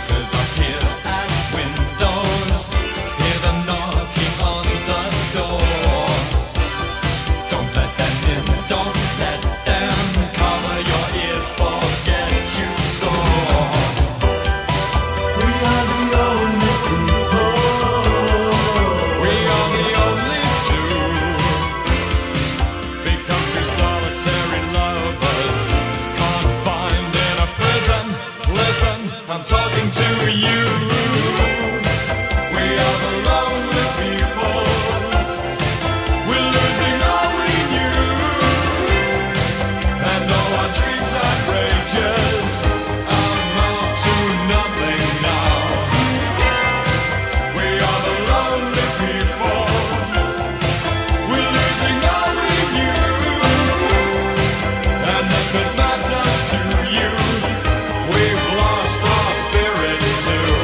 voices appear at windows. Hear them knocking on the door. Don't let them in, don't let them cover your ears, forget you saw. We are the only people. We are the only two. Become two solitary lovers, confined in a prison. Listen, I'm talking to you. We are the lonely people. We're losing all we knew. And though our dreams are outrageous, amount to nothing now. We are the lonely people. We're losing all we knew. And if it matters to you, we've lost our spirits too.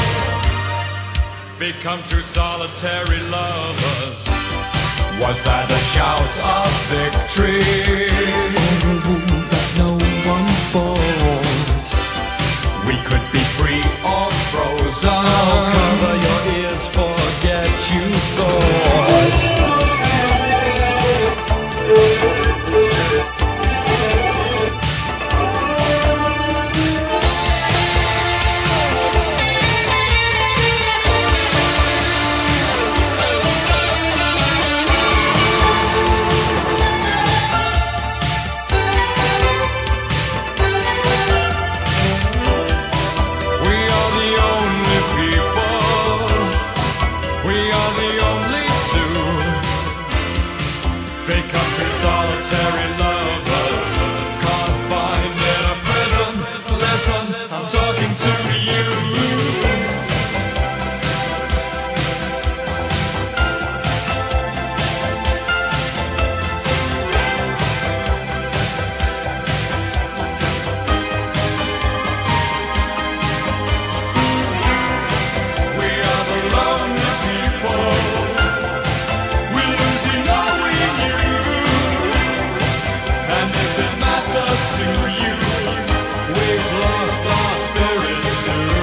Become two solitary lovers. Was that a shout of victory? Or a wound that no one fought. We could be free or frozen. Now cover your ears, forget you thought. We are the only people. We are the only two. Become two solitary lovers, confined in a prison. Listen, I'm talking to you. We are the lonely people. We're losing all we knew. And if it matters to you, we've lost our spirits too.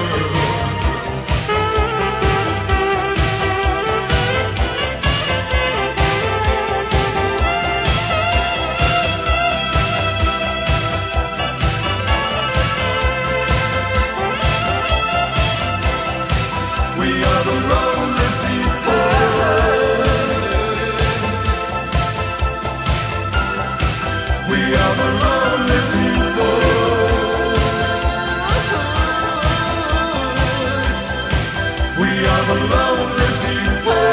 We are the lonely people. We are the lonely people. We are the lonely people.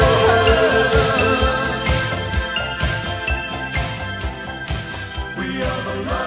We are the lonely